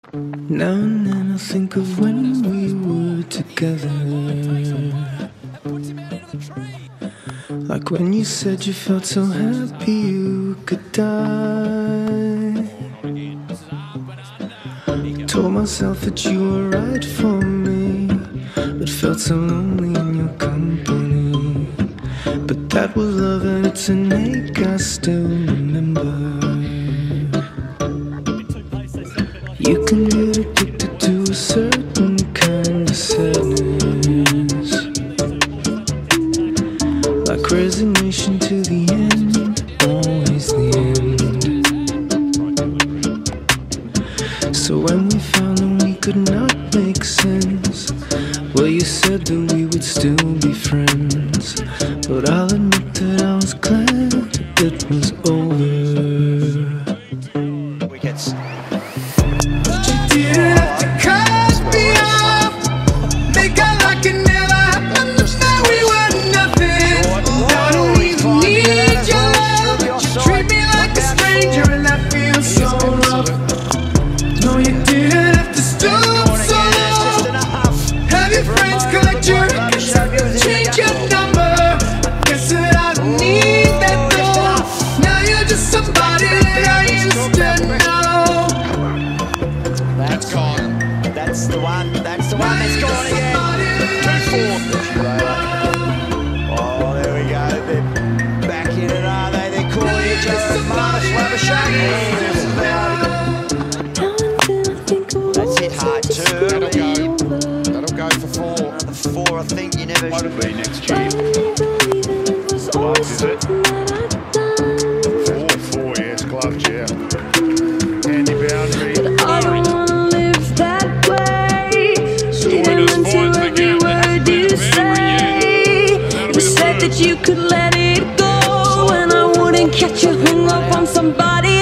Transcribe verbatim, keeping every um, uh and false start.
Now and then I think of when we were together, like when you said you felt so happy you could die. Told myself that you were right for me, but felt so lonely in your company. But that was love and it's an ache I still remember. You can get addicted to a certain kind of sadness, like resignation to the end, always the end. So when we found that we could not make sense, well, you said that we would still be friends. But I'll admit that I was glad it was over. Wickets. Didn't have to cut me off, make out like it never happened. Now we were nothing. I don't even need your love. You treat me like a stranger and that feels so rough. No, you didn't have to stoop so low. Have your friends collect your records, change your number. Guess that I don't need that though. Now you're just somebody that I used to know. That's gone. That's the one. That's the one that's gone again. two four. Oh, there we go. They're back in it, are they? They're calling each other Marnus Labuschagne. That's hit hard too. That'll go. That'll go for four. Another four, I think. You never. What'll be next year? Gloves, is it? Four, four, yes, gloves, yeah. Handy boundary. I don't wanna live that way. Winners Even points until again. every word you say. You said that you could let it go, and I wouldn't catch you hung up on somebody